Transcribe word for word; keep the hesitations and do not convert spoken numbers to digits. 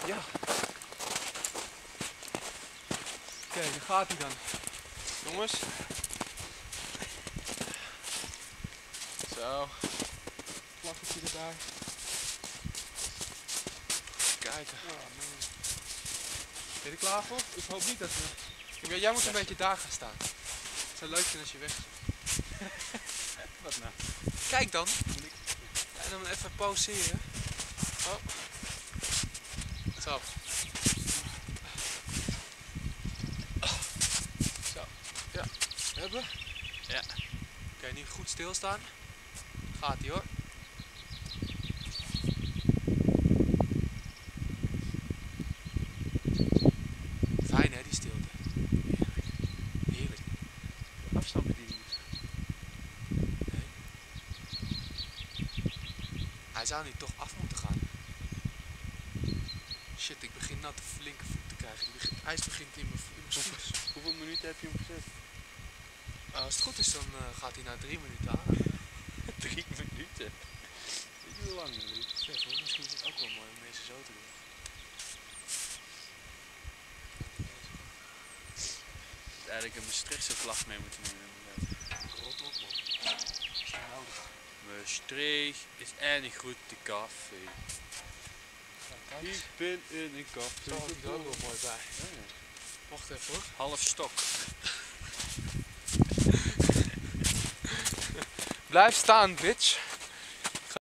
Ja. Kijk, daar gaat hij dan. Jongens. Zo. Vlaggetje erbij. Kijken. Ben je er klaar voor? Ik hoop niet dat we... Ja, jij moet een beetje daar gaan staan. Het zou leuk zijn als je weg is. Wat nou? Kijk dan. En dan even pauzeren. Oh. Zo. Zo. Ja. Hebben? Ja. Oké, nu goed stilstaan. Gaat ie hoor. Fijn hè, die stilte. Heerlijk. Heerlijk. Afstandsbediening. Nee. Hij zou nu toch af moeten gaan. Shit, ik begin nou te flinke voet te krijgen. Die begint, ijs begint in mijn schoenen. Hoeveel minuten heb je hem gezet? Uh, als het goed is, dan uh, gaat hij na drie minuten aan. Drie minuten? Weet je hoe lang dat is? Zeg hoor, misschien is het ook wel mooi om deze zo te doen. Eigenlijk een Maastrichtse vlag mee moeten nemen. Rot op man. Dat is niet nodig. Maastricht is een grote café. Ja, ik ben in een café. Zo had ik er ook wel mooi bij. Oh, ja. Wacht even hoor. Half stok. Blijf staan, bitch.